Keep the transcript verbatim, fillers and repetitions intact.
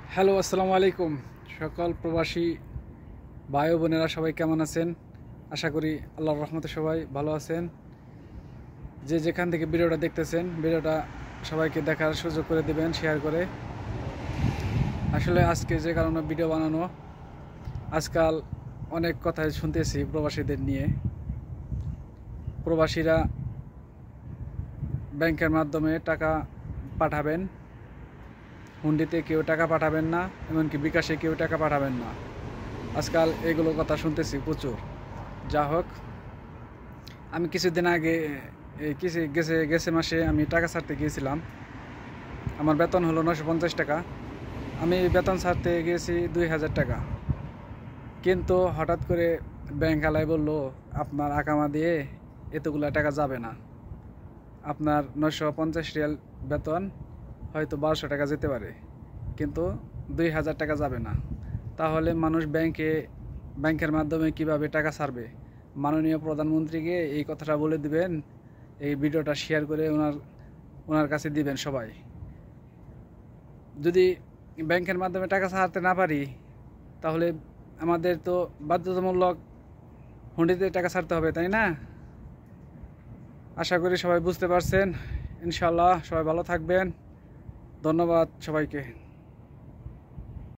Hello, আসসালামু আলাইকুম। সকল প্রবাসী ভাই ও বোনেরা সবাই কেমন আছেন? আশা করি আল্লাহর রহমতে সবাই ভালো আছেন। যে যেখান থেকে ভিডিওটা দেখতেছেন, ভিডিওটা সবাইকে দেখার সুযোগ করে দেবেন শেয়ার করে। আসলে আজকে যে কারণে ভিডিও বানানো, আজকাল অনেক কথাই শুনতেছি প্রবাসীদের নিয়ে। প্রবাসীরা ব্যাংকের মাধ্যমে টাকা পাঠাবেন, হুন্ডিতে কেউ টাকা পাঠাবেন না, এমনকি বিকাশে কেউ টাকা পাঠাবেন না। আজকাল এগুলো কথা শুনতেছি প্রচুর। যা হোক, আমি কিছুদিন আগে এই কিছু গেছে গেছে মাসে আমি টাকা ছাড়তে গিয়েছিলাম। আমার বেতন হলো নশো পঞ্চাশ টাকা। আমি বেতন ছাড়তে গিয়েছি দুই হাজার টাকা। কিন্তু হঠাৎ করে ব্যাংক আলাই বললো, আপনার আকামা দিয়ে এতগুলা টাকা যাবে না। আপনার নশো পঞ্চাশ রিয়াল বেতন হয়তো বারোশো টাকা যেতে পারে, কিন্তু দুই হাজার টাকা যাবে না। তাহলে মানুষ ব্যাংকে ব্যাংকের মাধ্যমে কিভাবে টাকা ছাড়বে? মাননীয় প্রধানমন্ত্রীকে এই কথাটা বলে দিবেন, এই ভিডিওটা শেয়ার করে ওনার ওনার কাছে দিবেন সবাই। যদি ব্যাংকের মাধ্যমে টাকা ছাড়তে না পারি, তাহলে আমাদের তো বাধ্যতামূলক হুন্ডিতে টাকা ছাড়তে হবে, তাই না? আশা করি সবাই বুঝতে পারছেন। ইনশাআল্লাহ সবাই ভালো থাকবেন। ধন্যবাদ সবাইকে।